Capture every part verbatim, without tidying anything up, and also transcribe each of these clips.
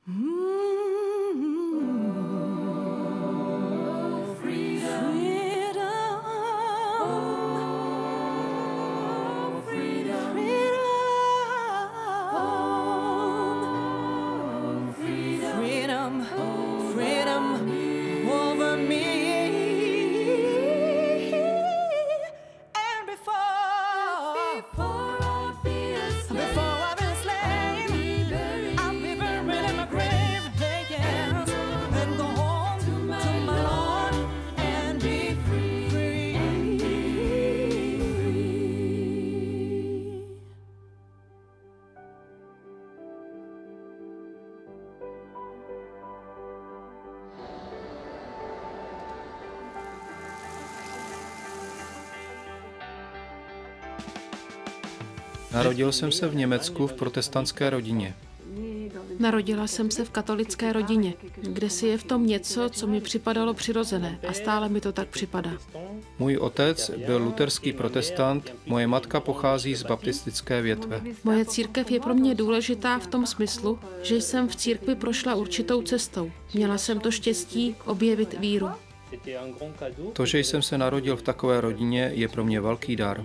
Narodil jsem se v Německu v protestantské rodině. Narodila jsem se v katolické rodině, kde si je v tom něco, co mi připadalo přirozené a stále mi to tak připadá. Můj otec byl luterský protestant, moje matka pochází z baptistické větve. Moje církev je pro mě důležitá v tom smyslu, že jsem v církvi prošla určitou cestou. Měla jsem to štěstí objevit víru. To, že jsem se narodil v takové rodině, je pro mě velký dar.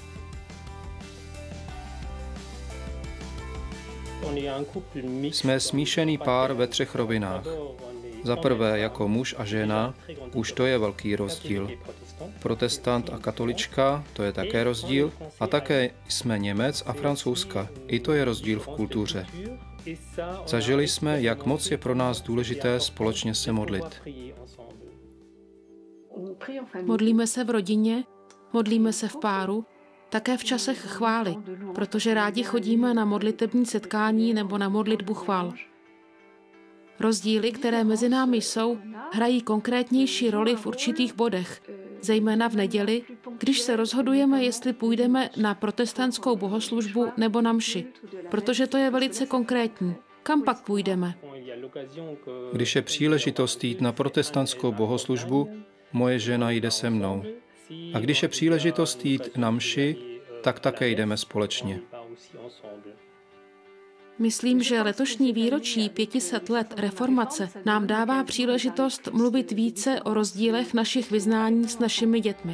Jsme smíšený pár ve třech rovinách. Za prvé jako muž a žena, už to je velký rozdíl. Protestant a katolička, to je také rozdíl. A také jsme Němec a Francouzka, i to je rozdíl v kultuře. Zažili jsme, jak moc je pro nás důležité společně se modlit. Modlíme se v rodině, modlíme se v páru, také v časech chvály, protože rádi chodíme na modlitební setkání nebo na modlitbu chvál. Rozdíly, které mezi námi jsou, hrají konkrétnější roli v určitých bodech, zejména v neděli, když se rozhodujeme, jestli půjdeme na protestantskou bohoslužbu nebo na mši, protože to je velice konkrétní. Kam pak půjdeme? Když je příležitost jít na protestantskou bohoslužbu, moje žena jde se mnou. A když je příležitost jít na mši, tak také jdeme společně. Myslím, že letošní výročí pěti set let reformace nám dává příležitost mluvit více o rozdílech našich vyznání s našimi dětmi.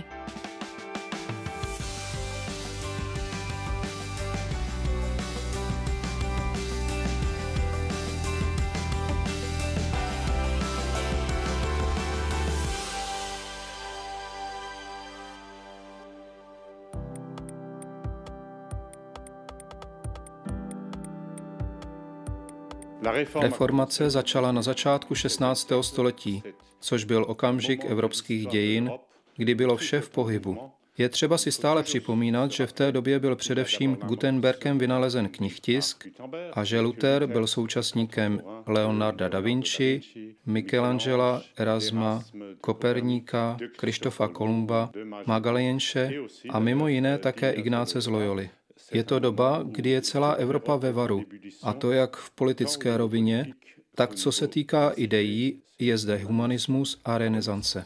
Reformace začala na začátku šestnáctého století, což byl okamžik evropských dějin, kdy bylo vše v pohybu. Je třeba si stále připomínat, že v té době byl především Gutenbergem vynalezen knihtisk a že Luther byl současníkem Leonarda da Vinci, Michelangela, Erasma, Koperníka, Krištofa Kolumba, Magalhaenše a mimo jiné také Ignáce z Loyoly. Je to doba, kdy je celá Evropa ve varu, a to jak v politické rovině, tak co se týká ideí, je zde humanismus a renesance.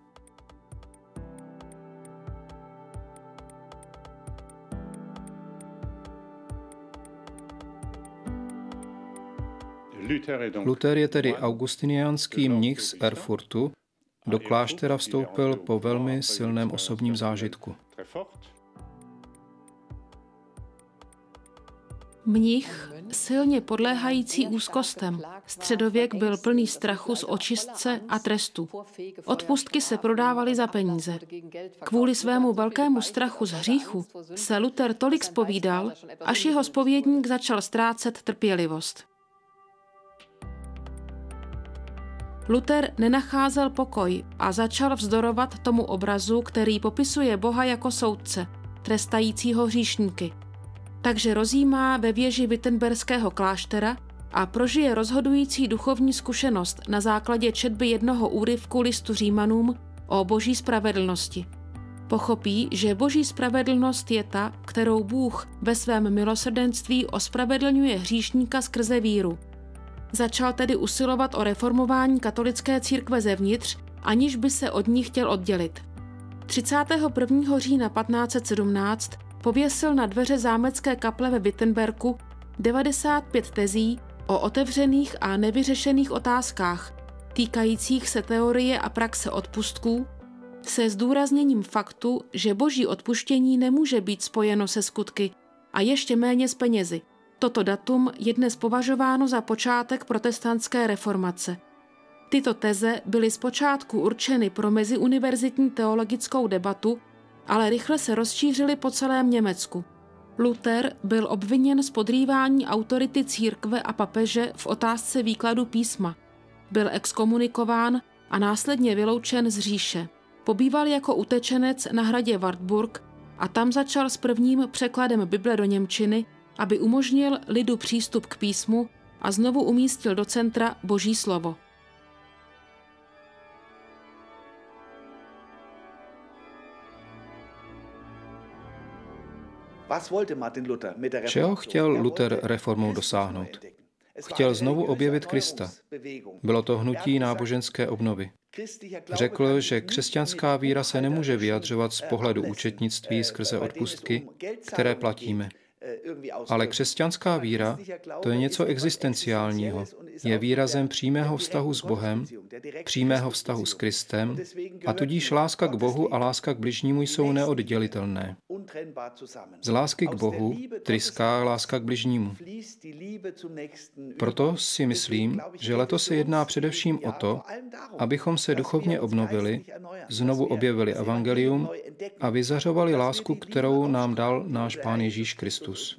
Luther je tedy augustiniánský mnich z Erfurtu, do kláštera vstoupil po velmi silném osobním zážitku. Mnich, silně podléhající úzkostem. Středověk byl plný strachu z očistce a trestu. Odpustky se prodávaly za peníze. Kvůli svému velkému strachu z hříchu se Luther tolik zpovídal, až jeho zpovědník začal ztrácet trpělivost. Luther nenacházel pokoj a začal vzdorovat tomu obrazu, který popisuje Boha jako soudce, trestajícího hříšníky. Takže rozjímá ve věži Wittenberského kláštera a prožije rozhodující duchovní zkušenost na základě četby jednoho úryvku listu Římanům o boží spravedlnosti. Pochopí, že boží spravedlnost je ta, kterou Bůh ve svém milosrdenství ospravedlňuje hříšníka skrze víru. Začal tedy usilovat o reformování katolické církve zevnitř, aniž by se od ní chtěl oddělit. třicátého prvního října patnáct set sedmnáct pověsil na dveře zámecké kaple ve Wittenberku devadesát pět tezí, O otevřených a nevyřešených otázkách týkajících se teorie a praxe odpustků se zdůrazněním faktu, že boží odpuštění nemůže být spojeno se skutky a ještě méně s penězi. Toto datum je dnes považováno za počátek protestantské reformace. Tyto teze byly zpočátku určeny pro meziuniverzitní teologickou debatu, ale rychle se rozšířily po celém Německu. Luther byl obviněn z podrývání autority církve a papeže v otázce výkladu písma. Byl exkomunikován a následně vyloučen z říše. Pobýval jako utečenec na hradě Wartburg a tam začal s prvním překladem Bible do němčiny, aby umožnil lidu přístup k písmu a znovu umístil do centra Boží slovo. Čeho chtěl Luther reformou dosáhnout? Chtěl znovu objevit Krista. Bylo to hnutí náboženské obnovy. Řekl, že křesťanská víra se nemůže vyjadřovat z pohledu účetnictví skrze odpustky, které platíme. Ale křesťanská víra, to je něco existenciálního. Je výrazem přímého vztahu s Bohem, přímého vztahu s Kristem a tudíž láska k Bohu a láska k bližnímu jsou neoddělitelné. Z lásky k Bohu tryská láska k bližnímu. Proto si myslím, že letos se jedná především o to, abychom se duchovně obnovili, znovu objevili evangelium a vyzařovali lásku, kterou nám dal náš Pán Ježíš Kristus.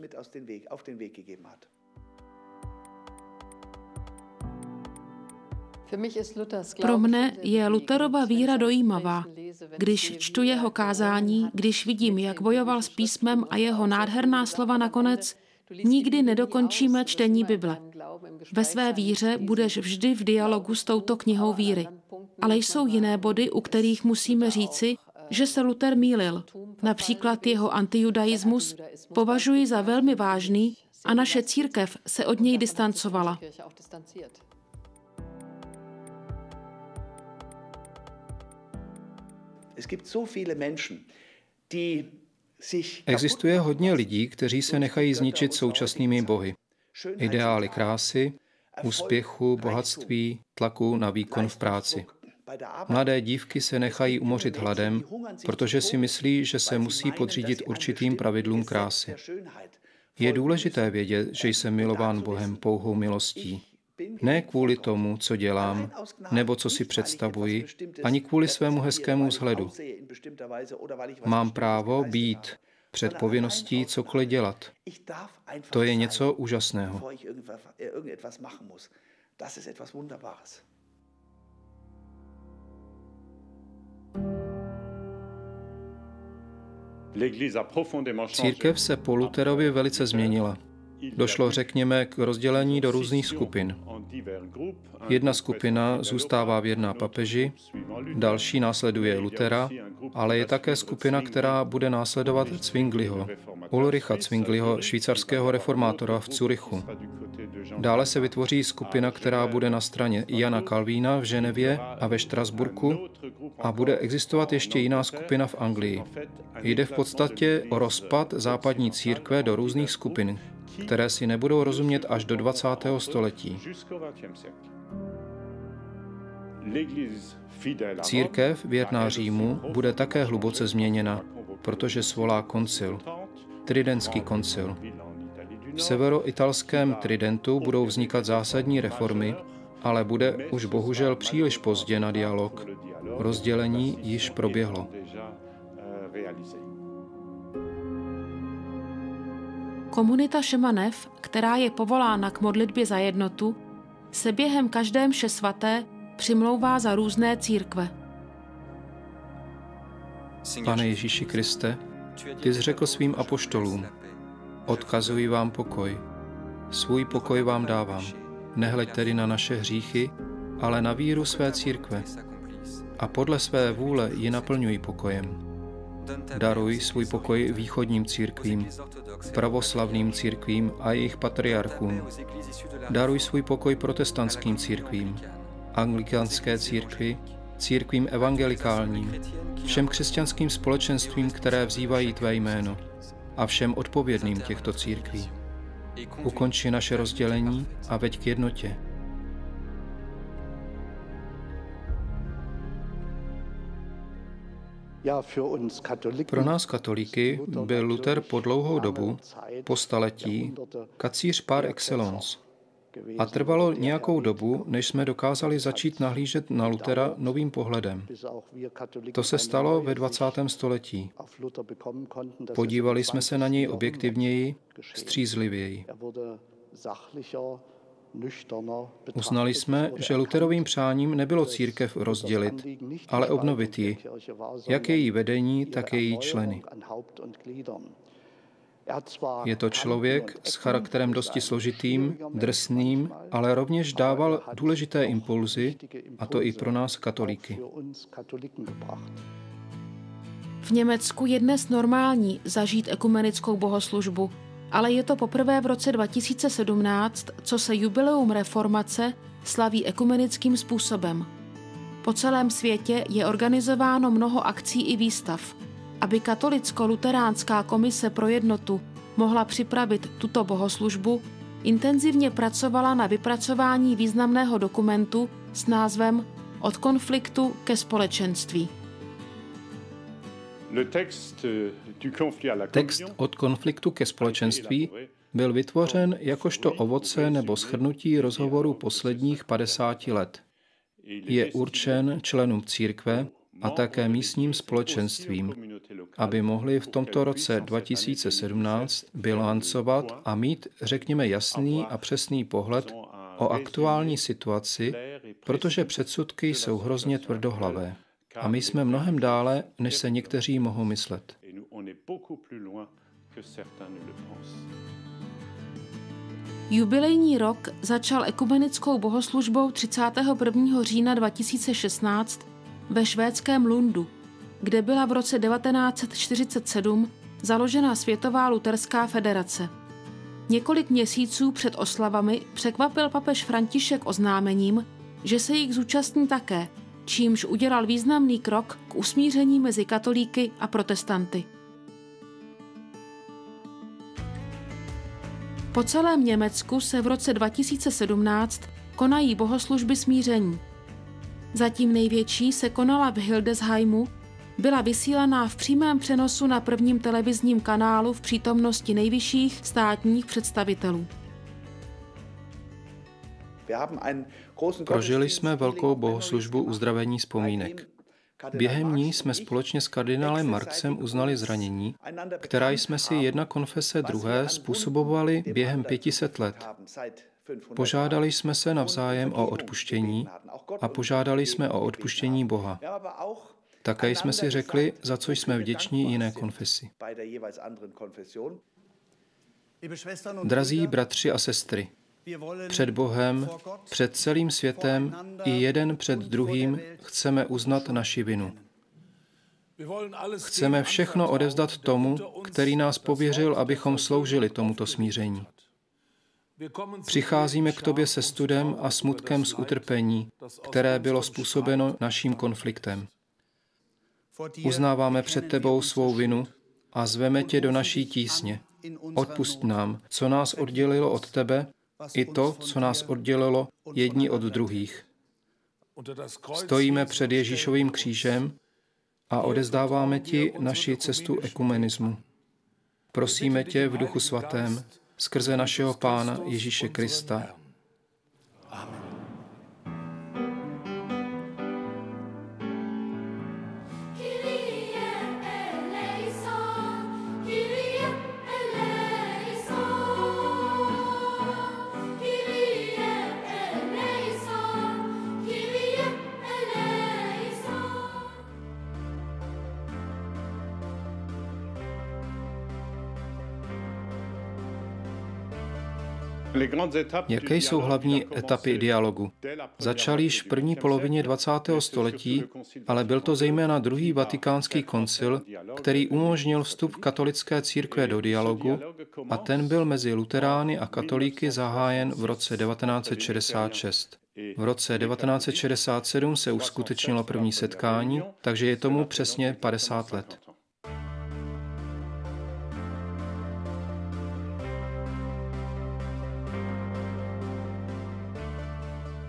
Pro mne je Lutherova víra dojímavá. Když čtu jeho kázání, když vidím, jak bojoval s písmem a jeho nádherná slova nakonec, nikdy nedokončíme čtení Bible. Ve své víře budeš vždy v dialogu s touto knihou víry. Ale jsou jiné body, u kterých musíme říci, že se Luther mýlil. Například jeho antijudaismus považuji za velmi vážný a naše církev se od něj distancovala. Existuje hodně lidí, kteří se nechají zničit současnými bohy. Ideály krásy, úspěchu, bohatství, tlaku na výkon v práci. Mladé dívky se nechají umořit hladem, protože si myslí, že se musí podřídit určitým pravidlům krásy. Je důležité vědět, že jsem milován Bohem pouhou milostí. Ne kvůli tomu, co dělám, nebo co si představuji, ani kvůli svému hezkému vzhledu. Mám právo být před povinností cokoliv dělat. To je něco úžasného. Církev se po Lutherovi velice změnila. Došlo, řekněme, k rozdělení do různých skupin. Jedna skupina zůstává věrná papeži, další následuje Luthera, ale je také skupina, která bude následovat Zwingliho, Ulricha Zwingliho, švýcarského reformátora v Curychu. Dále se vytvoří skupina, která bude na straně Jana Kalvína v Ženevě a ve Štrasburku a bude existovat ještě jiná skupina v Anglii. Jde v podstatě o rozpad západní církve do různých skupin, které si nebudou rozumět až do dvacátého století. Církev věrná Římu bude také hluboce změněna, protože svolá koncil, Tridentský koncil. V severoitalském Tridentu budou vznikat zásadní reformy, ale bude už bohužel příliš pozdě na dialog. Rozdělení již proběhlo. Komunita Šemanev, která je povolána k modlitbě za jednotu, se během každé mše svaté přimlouvá za různé církve. Pane Ježíši Kriste, ty jsi řekl svým apoštolům, odkazuji vám pokoj. Svůj pokoj vám dávám. Nehleď tedy na naše hříchy, ale na víru své církve. A podle své vůle ji naplňuj pokojem. Daruj svůj pokoj východním církvím, pravoslavným církvím a jejich patriarchům. Daruj svůj pokoj protestantským církvím, anglikánské církvi, církvím evangelikálním, všem křesťanským společenstvím, které vzývají tvé jméno, a všem odpovědným těchto církví. Ukonči naše rozdělení a veď k jednotě. Pro nás katolíky byl Luther po dlouhou dobu, po staletí, kacíř par excellence. A trvalo nějakou dobu, než jsme dokázali začít nahlížet na Luthera novým pohledem. To se stalo ve dvacátém století. Podívali jsme se na něj objektivněji, střízlivěji. Uznali jsme, že Lutherovým přáním nebylo církev rozdělit, ale obnovit ji, jak její vedení, tak její členy. Je to člověk s charakterem dosti složitým, drsným, ale rovněž dával důležité impulzy, a to i pro nás katolíky. V Německu je dnes normální zažít ekumenickou bohoslužbu, ale je to poprvé v roce dva tisíce sedmnáct, co se jubileum reformace slaví ekumenickým způsobem. Po celém světě je organizováno mnoho akcí i výstav. Aby katolicko-luteránská komise pro jednotu mohla připravit tuto bohoslužbu, intenzivně pracovala na vypracování významného dokumentu s názvem Od konfliktu ke společenství. Text Od konfliktu ke společenství byl vytvořen jakožto ovoce nebo shrnutí rozhovorů posledních padesáti let. Je určen členům církve a také místním společenstvím, aby mohli v tomto roce dva tisíce sedmnáct bilancovat a mít, řekněme, jasný a přesný pohled o aktuální situaci, protože předsudky jsou hrozně tvrdohlavé. A my jsme mnohem dále, než se někteří mohou myslet. Jubilejní rok začal ekumenickou bohoslužbou třicátého prvního října dva tisíce šestnáct ve švédském Lundu, kde byla v roce devatenáct set čtyřicet sedm založena Světová luterská federace. Několik měsíců před oslavami překvapil papež František oznámením, že se jich zúčastní také, čímž udělal významný krok k usmíření mezi katolíky a protestanty. Po celém Německu se v roce dva tisíce sedmnáct konají bohoslužby smíření. Zatím největší se konala v Hildesheimu, byla vysílaná v přímém přenosu na prvním televizním kanálu v přítomnosti nejvyšších státních představitelů. Prožili jsme velkou bohoslužbu uzdravení vzpomínek. Během ní jsme společně s kardinálem Marxem uznali zranění, která jsme si jedna konfese druhé způsobovali během pětiset let. Požádali jsme se navzájem o odpuštění a požádali jsme o odpuštění Boha. Také jsme si řekli, za co jsme vděční jiné konfesi. Drazí bratři a sestry, před Bohem, před celým světem i jeden před druhým chceme uznat naši vinu. Chceme všechno odevzdat tomu, který nás pověřil, abychom sloužili tomuto smíření. Přicházíme k tobě se studem a smutkem z utrpení, které bylo způsobeno naším konfliktem. Uznáváme před tebou svou vinu a zveme tě do naší tísně. Odpusť nám, co nás oddělilo od tebe, i to, co nás oddělilo jedni od druhých. Stojíme před Ježíšovým křížem a odezdáváme ti naši cestu ekumenismu. Prosíme tě v Duchu Svatém, skrze našeho Pána Ježíše Krista. Jaké jsou hlavní etapy dialogu? Začal již v první polovině dvacátého století, ale byl to zejména druhý vatikánský koncil, který umožnil vstup katolické církve do dialogu, a ten byl mezi luterány a katolíky zahájen v roce devatenáct set šedesát šest. V roce devatenáct set šedesát sedm se uskutečnilo první setkání, takže je tomu přesně padesát let.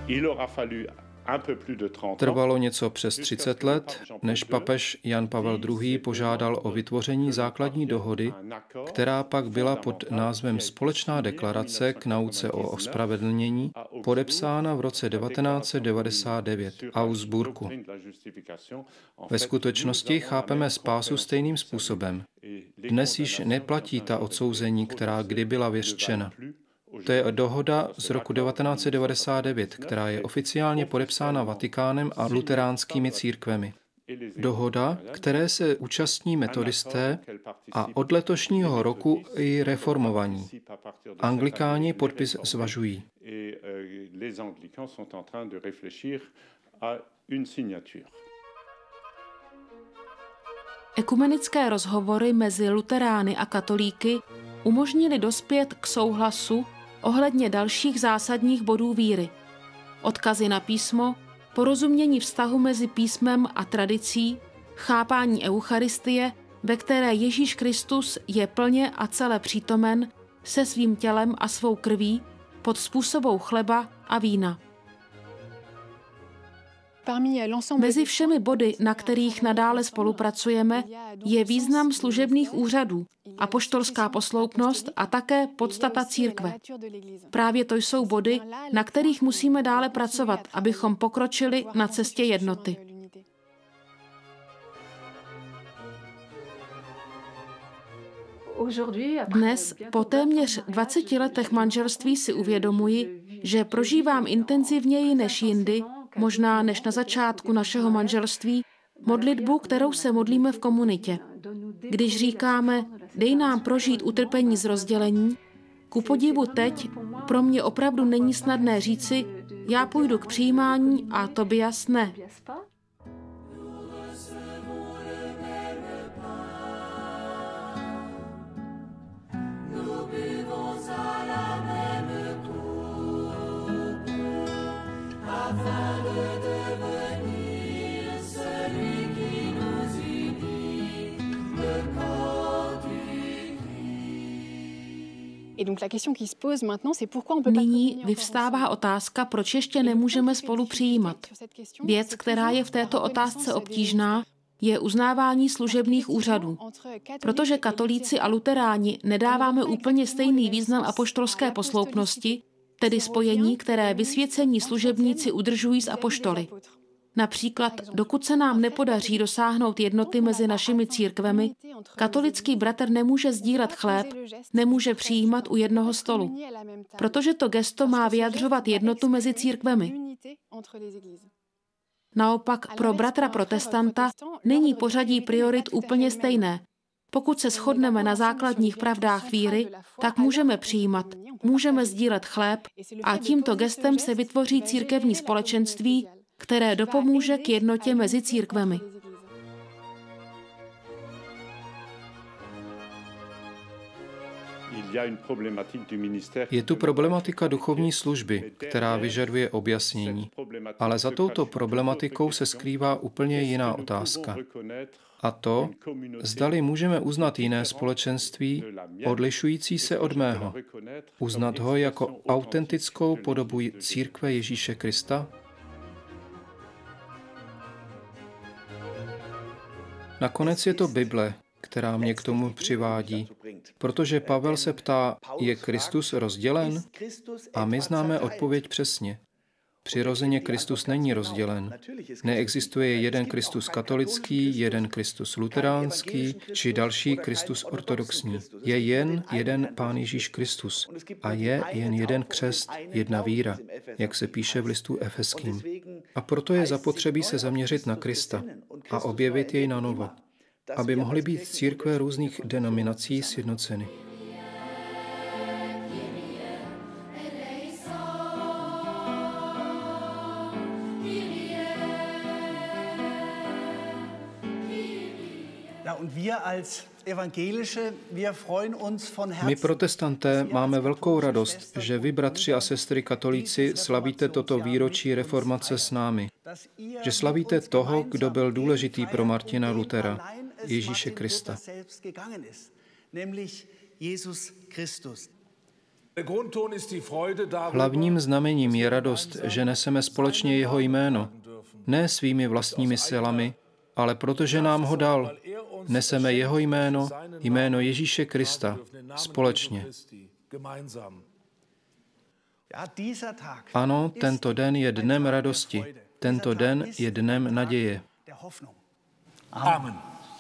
Trvalo něco přes třicet let, než papež Jan Pavel druhý. požádal o vytvoření základní dohody, která pak byla pod názvem Společná deklarace k nauce o ospravedlnění, podepsána v roce devatenáct set devadesát devět v Augsburgu. Ve skutečnosti chápeme spásu stejným způsobem. Dnes již neplatí ta odsouzení, která kdy byla vyřčena. To je dohoda z roku devatenáct set devadesát devět, která je oficiálně podepsána Vatikánem a luteránskými církvemi. Dohoda, které se účastní metodisté a od letošního roku i reformovaní. Anglikáni podpis zvažují. Ekumenické rozhovory mezi luterány a katolíky umožnili dospět k souhlasu ohledně dalších zásadních bodů víry. Odkazy na písmo, porozumění vztahu mezi písmem a tradicí, chápání eucharistie, ve které Ježíš Kristus je plně a celé přítomen se svým tělem a svou krví pod způsobou chleba a vína. Mezi všemi body, na kterých nadále spolupracujeme, je význam služebných úřadů, apoštolská posloupnost a také podstata církve. Právě to jsou body, na kterých musíme dále pracovat, abychom pokročili na cestě jednoty. Dnes, po téměř dvaceti letech manželství, si uvědomuji, že prožívám intenzivněji než jindy, možná než na začátku našeho manželství, modlitbu, kterou se modlíme v komunitě. Když říkáme, dej nám prožít utrpení z rozdělení, ku podivu teď pro mě opravdu není snadné říci, já půjdu k přijímání a Tobias ne. Nyní vyvstává otázka, proč ještě nemůžeme spolu přijímat. Věc, která je v této otázce obtížná, je uznávání služebných úřadů. Protože katolíci a luteráni nedáváme úplně stejný význam apoštolské posloupnosti, tedy spojení, které vysvěcení služebníci udržují s apoštoly. Například, dokud se nám nepodaří dosáhnout jednoty mezi našimi církvemi, katolický bratr nemůže sdílet chléb, nemůže přijímat u jednoho stolu, protože to gesto má vyjadřovat jednotu mezi církvemi. Naopak pro bratra protestanta není pořadí priorit úplně stejné. Pokud se shodneme na základních pravdách víry, tak můžeme přijímat, můžeme sdílet chléb a tímto gestem se vytvoří církevní společenství, které dopomůže k jednotě mezi církvemi. Je tu problematika duchovní služby, která vyžaduje objasnění. Ale za touto problematikou se skrývá úplně jiná otázka. A to, zdali můžeme uznat jiné společenství, odlišující se od mého. Uznat ho jako autentickou podobu církve Ježíše Krista? Nakonec je to Bible, která mě k tomu přivádí, protože Pavel se ptá, je Kristus rozdělen? A my známe odpověď přesně. Přirozeně Kristus není rozdělen. Neexistuje jeden Kristus katolický, jeden Kristus luteránský, či další Kristus ortodoxní. Je jen jeden Pán Ježíš Kristus a je jen jeden křest, jedna víra, jak se píše v listu Efeským. A proto je zapotřebí se zaměřit na Krista a objevit jej na novo, aby mohly být církve různých denominací sjednoceny. My protestanté máme velkou radost, že vy, bratři a sestry katolíci, slavíte toto výročí reformace s námi. Že slavíte toho, kdo byl důležitý pro Martina Luthera, Ježíše Krista. Hlavním znamením je radost, že neseme společně jeho jméno, ne svými vlastními silami, ale protože nám ho dal. Neseme jeho jméno, jméno Ježíše Krista, společně. Ano, tento den je dnem radosti. Tento den je dnem naděje. Amen.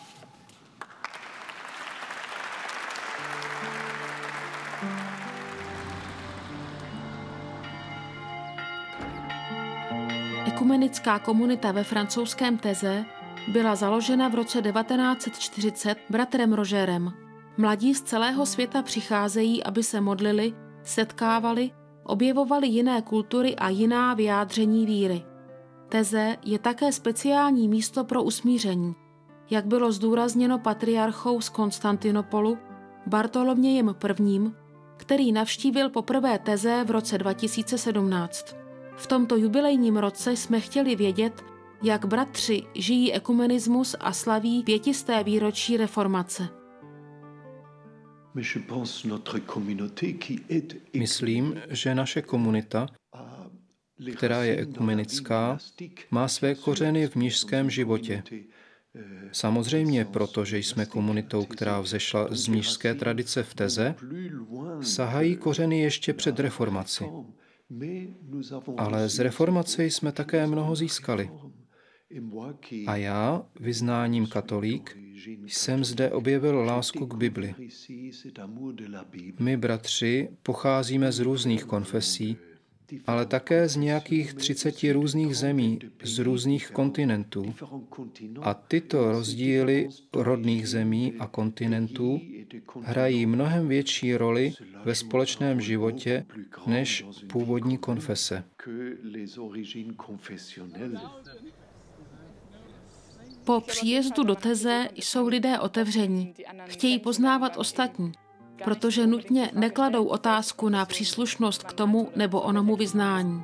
Ekumenická komunita ve francouzském Taizé byla založena v roce devatenáct set čtyřicet bratrem Rogerem. Mladí z celého světa přicházejí, aby se modlili, setkávali, objevovali jiné kultury a jiná vyjádření víry. Taizé je také speciální místo pro usmíření, jak bylo zdůrazněno patriarchou z Konstantinopolu Bartolomějem prvním, který navštívil poprvé Taizé v roce dva tisíce sedmnáct. V tomto jubilejním roce jsme chtěli vědět, jak bratři žijí ekumenismus a slaví pětisté výročí reformace. Myslím, že naše komunita, která je ekumenická, má své kořeny v mnišském životě. Samozřejmě proto, že jsme komunitou, která vzešla z mnišské tradice v Taizé, sahají kořeny ještě před reformací. Ale z reformace jsme také mnoho získali. A já, vyznáním katolík, jsem zde objevil lásku k Bibli. My, bratři, pocházíme z různých konfesí, ale také z nějakých třiceti různých zemí, z různých kontinentů. A tyto rozdíly rodných zemí a kontinentů hrají mnohem větší roli ve společném životě než původní konfese. Po příjezdu do Taizé jsou lidé otevření, chtějí poznávat ostatní, protože nutně nekladou otázku na příslušnost k tomu nebo onomu vyznání.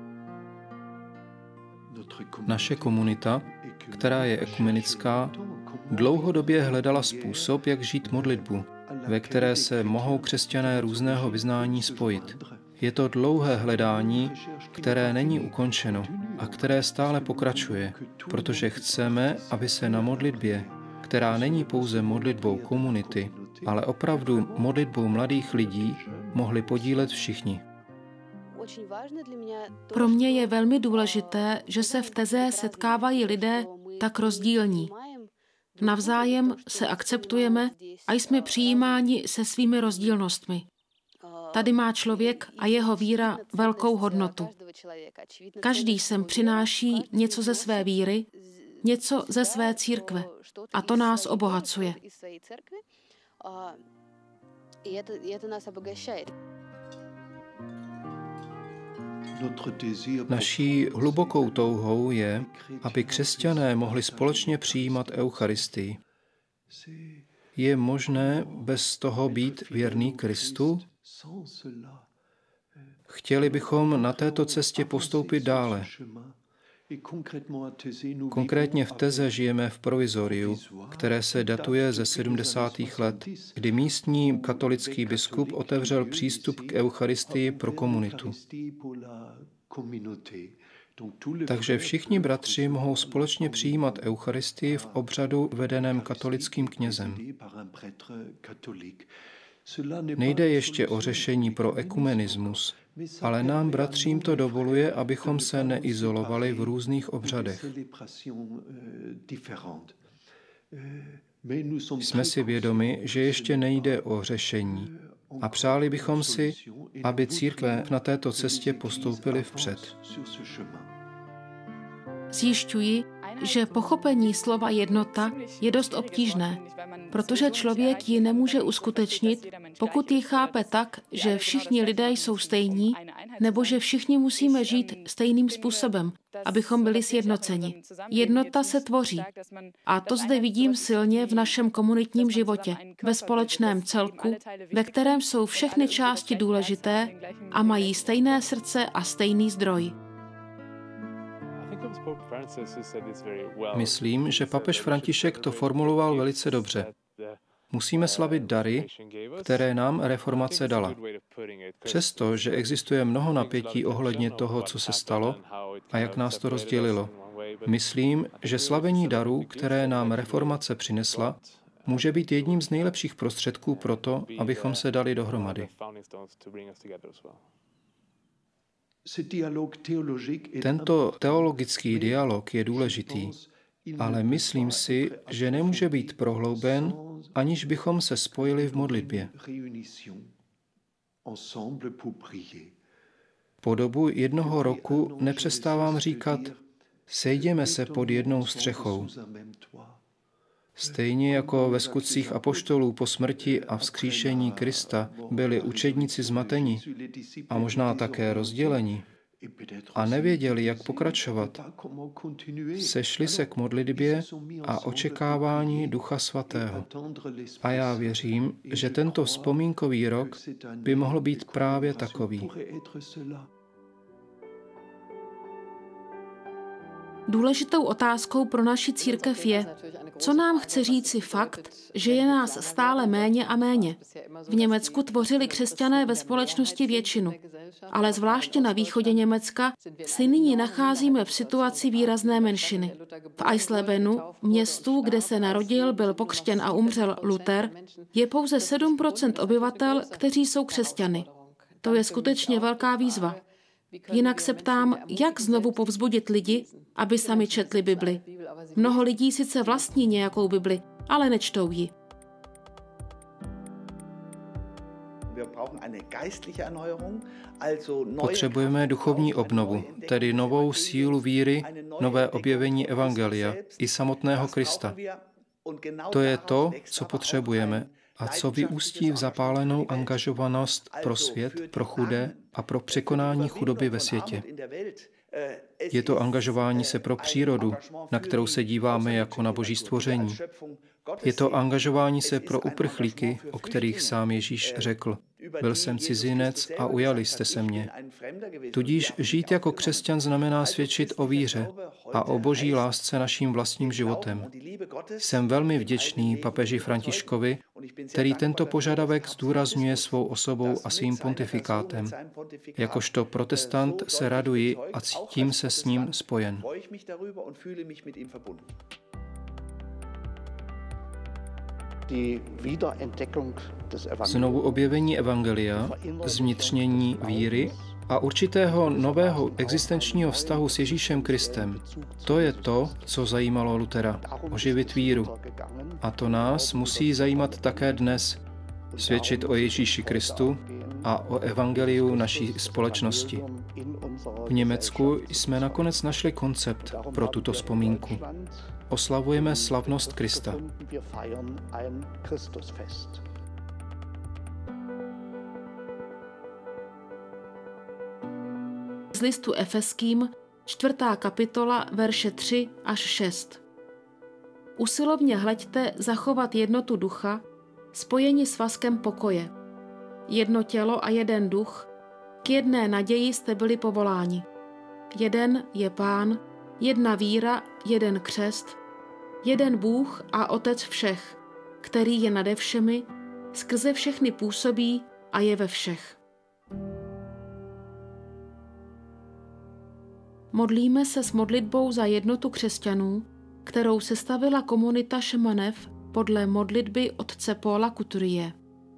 Naše komunita, která je ekumenická, dlouhodobě hledala způsob, jak žít modlitbu, ve které se mohou křesťané různého vyznání spojit. Je to dlouhé hledání, které není ukončeno a které stále pokračuje, protože chceme, aby se na modlitbě, která není pouze modlitbou komunity, ale opravdu modlitbou mladých lidí, mohli podílet všichni. Pro mě je velmi důležité, že se v Taizé setkávají lidé tak rozdílní. Navzájem se akceptujeme a jsme přijímáni se svými rozdílnostmi. Tady má člověk a jeho víra velkou hodnotu. Každý sem přináší něco ze své víry, něco ze své církve a to nás obohacuje. Naší hlubokou touhou je, aby křesťané mohli společně přijímat Eucharistii. Je možné bez toho být věrný Kristu? Chtěli bychom na této cestě postoupit dále. Konkrétně v Taizé žijeme v provizoriu, které se datuje ze sedmdesátých let, kdy místní katolický biskup otevřel přístup k Eucharistii pro komunitu. Takže všichni bratři mohou společně přijímat Eucharistii v obřadu vedeném katolickým knězem. Nejde ještě o řešení pro ekumenismus, ale nám, bratřím, to dovoluje, abychom se neizolovali v různých obřadech. Jsme si vědomi, že ještě nejde o řešení a přáli bychom si, aby církve na této cestě postoupily vpřed. Zjišťuji, že pochopení slova jednota je dost obtížné, protože člověk ji nemůže uskutečnit, pokud ji chápe tak, že všichni lidé jsou stejní, nebo že všichni musíme žít stejným způsobem, abychom byli sjednoceni. Jednota se tvoří. A to zde vidím silně v našem komunitním životě, ve společném celku, ve kterém jsou všechny části důležité a mají stejné srdce a stejný zdroj. Myslím, že papež František to formuloval velice dobře. Musíme slavit dary, které nám reformace dala. Přesto, že existuje mnoho napětí ohledně toho, co se stalo a jak nás to rozdělilo, myslím, že slavení darů, které nám reformace přinesla, může být jedním z nejlepších prostředků pro to, abychom se dali dohromady. Tento teologický dialog je důležitý, ale myslím si, že nemůže být prohlouben, aniž bychom se spojili v modlitbě. Po dobu jednoho roku nepřestávám říkat, sejděme se pod jednou střechou. Stejně jako ve skutcích apoštolů po smrti a vzkříšení Krista byli učedníci zmateni a možná také rozděleni a nevěděli, jak pokračovat, sešli se k modlitbě a očekávání Ducha Svatého. A já věřím, že tento vzpomínkový rok by mohl být právě takový. Důležitou otázkou pro naši církev je, co nám chce říci fakt, že je nás stále méně a méně. V Německu tvořili křesťané ve společnosti většinu, ale zvláště na východě Německa si nyní nacházíme v situaci výrazné menšiny. V Eislebenu, městu, kde se narodil, byl pokřtěn a umřel Luther, je pouze sedm procent obyvatel, kteří jsou křesťany. To je skutečně velká výzva. Jinak se ptám, jak znovu povzbudit lidi, aby sami četli Bibli. Mnoho lidí sice vlastní nějakou Bibli, ale nečtou ji. Potřebujeme duchovní obnovu, tedy novou sílu víry, nové objevení evangelia i samotného Krista. To je to, co potřebujeme a co vyústí v zapálenou angažovanost pro svět, pro chudé a pro překonání chudoby ve světě. Je to angažování se pro přírodu, na kterou se díváme jako na boží stvoření. Je to angažování se pro uprchlíky, o kterých sám Ježíš řekl. Byl jsem cizinec a ujali jste se mě. Tudíž žít jako křesťan znamená svědčit o víře a o boží lásce naším vlastním životem. Jsem velmi vděčný papeži Františkovi, který tento požadavek zdůrazňuje svou osobou a svým pontifikátem. Jakožto protestant se raduji a cítím se s ním spojen. Znovu objevení evangelia, zvnitřnění víry a určitého nového existenčního vztahu s Ježíšem Kristem. To je to, co zajímalo Luthera. Oživit víru. A to nás musí zajímat také dnes. Svědčit o Ježíši Kristu a o evangeliu naší společnosti. V Německu jsme nakonec našli koncept pro tuto vzpomínku. Oslavujeme slavnost Krista. Z listu Efeským, čtvrtá kapitola, verše tři až šest. Usilovně hleďte zachovat jednotu ducha, spojeni svazkem pokoje. Jedno tělo a jeden duch, k jedné naději jste byli povoláni. Jeden je Pán, jedna víra, jeden křest, jeden Bůh a Otec všech, který je nade všemi, skrze všechny působí a je ve všech. Modlíme se s modlitbou za jednotu křesťanů, kterou sestavila komunita Šemanev podle modlitby otce Paula Couturier.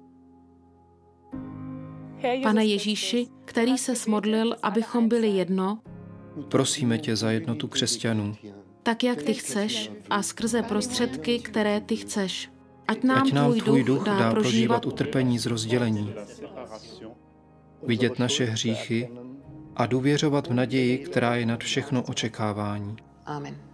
Pane Ježíši, který se smodlil, abychom byli jedno, prosíme tě za jednotu křesťanů. Tak, jak ty chceš a skrze prostředky, které ty chceš. Ať nám, Ať nám tvůj duch dá, dá prožívat utrpení z rozdělení, vidět naše hříchy a důvěřovat v naději, která je nad všechno očekávání. Amen.